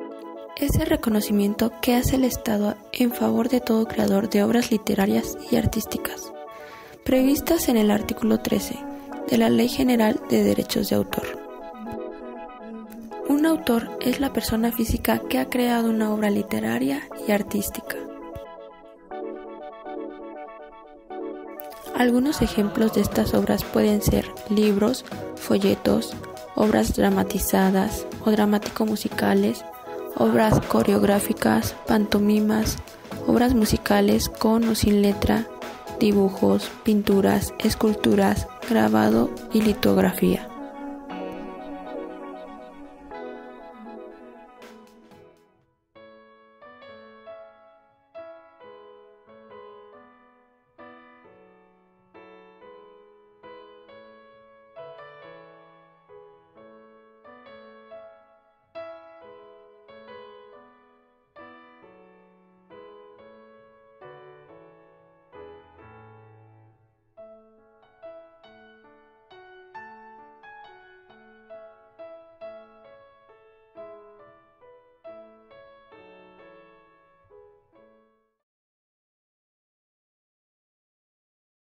Es el reconocimiento que hace el Estado en favor de todo creador de obras literarias y artísticas, previstas en el artículo 13 de la Ley General de Derechos de Autor. Un autor es la persona física que ha creado una obra literaria y artística. Algunos ejemplos de estas obras pueden ser libros, folletos, obras dramatizadas o dramático-musicales, obras coreográficas, pantomimas, obras musicales con o sin letra, dibujos, pinturas, esculturas, grabado y litografía.